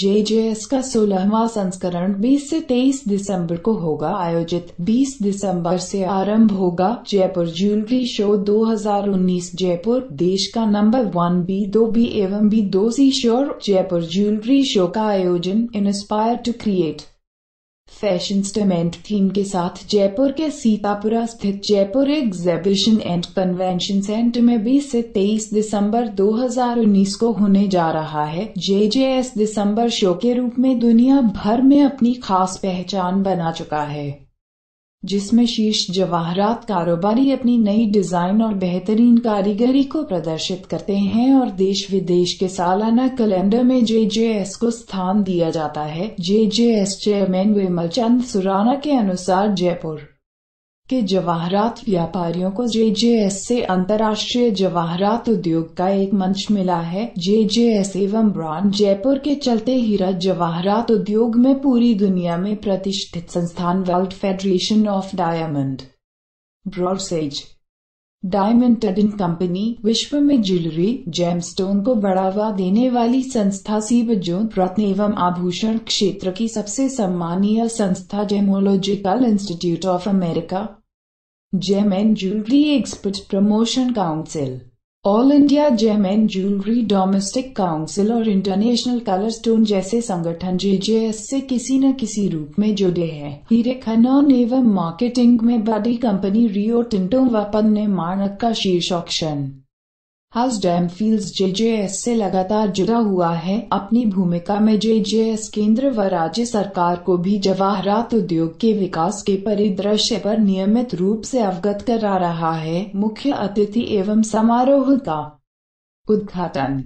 JJS का 16वां संस्करण 20 से 23 दिसंबर को होगा आयोजित। 20 दिसंबर से आरंभ होगा जयपुर ज्वेलरी शो 2019। जयपुर देश का नंबर 1 B2B एवं B2C show. Jaipur jewellery show का आयोजन inspire to create fashion statement theme के साथ जयपुर के सीतापुरा स्थित Jaipur exhibition and convention centre में 20 से 23 दिसंबर 2019 को होने जा रहा है। JJS दिसंबर शो के रूप में दुनिया भर में अपनी खास पहचान बना चुका है, जिसमें शीर्ष जवाहरात कारोबारी अपनी नई डिजाइन और बेहतरीन कारीगरी को प्रदर्शित करते हैं और देश विदेश के सालाना कैलेंडर में JJS को स्थान दिया जाता है। JJS चेयरमैन विमल चंद सुराना के अनुसार जयपुर के जवाहरात व्यापारियों को JJS से अंतर्राष्ट्रीय जवाहरात उद्योग का एक मंच मिला है। JJS एवं ब्रांड जयपुर के चलते हीरा जवाहरात उद्योग में पूरी दुनिया में प्रतिष्ठित संस्थान World Federation of Diamond Bourses diamond trading company विश्व में ज्वेलरी जेमस्टोन को बढ़ावा देने वाली संस्था सीबजोन रत्न एवं आभूषण क्षेत्र की सबसे सम्मानीय संस्था Gemological Institute of America, gem and jewellery export promotion council, all India gem and jewellery domestic council और इंटरनेशनल कलर स्टोन जैसे संगठन JJS से किसी न किसी रूप में जुड़े हैं। हीरे खनन एवं मार्केटिंग में बड़ी कंपनी रियो टिंटो व पन्ने मानक का शीर्ष ऑक्शन हाउस डैमफील्ड्स JJS से लगातार जुड़ा हुआ है। अपनी भूमिका में JJS केंद्र व राज्य सरकार को भी जवाहरात उद्योग के विकास के परिदृश्य पर नियमित रूप से अवगत करा रहा है। मुख्य अतिथि एवं समारोह का उद्घाटन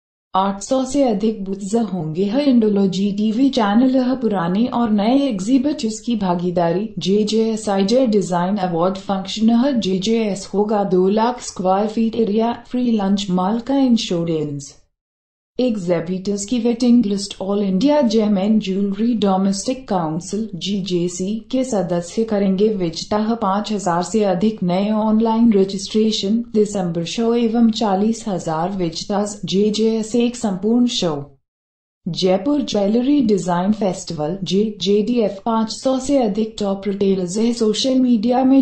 800 से अधिक बूथ्स होंगे। इंडोलॉजी टीवी चैनल पुराने और नए एग्जीबिटर्स की भागीदारी। JJS IJ design award function. JJS होगा 2 lakh square feet area, free lunch, माल का इंश्योरेंस। एग्जीबिटर्स की waiting list all India gem and jewellery domestic council GJC के सदस्य करेंगे विजेता। 5000 से अधिक नए ऑनलाइन रजिस्ट्रेशन। दिसंबर शो एवं 40,000 विजेताज। JJS एक संपूर्ण show. Jaipur jewellery design festival JDF 500 से अधिक टॉप रिटेलर्स है। सोशल मीडिया में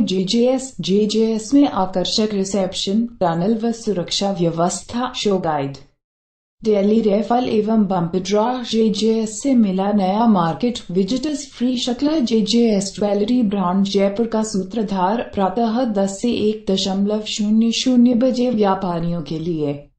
JJS में आकर्षक रिसेप्शन, टनल व सुरक्षा व्यवस्था। शो गाइड, डेली रेफल एवं बम्प ड्रॉ। JJS से मिला नया मार्केट, विजिटर्स फ्री शक्ल। JJS ज्वेलरी ब्रांड जयपुर का सूत्रधार। प्रातः 10 से 1:00 बजे व्यापारियों के लिए।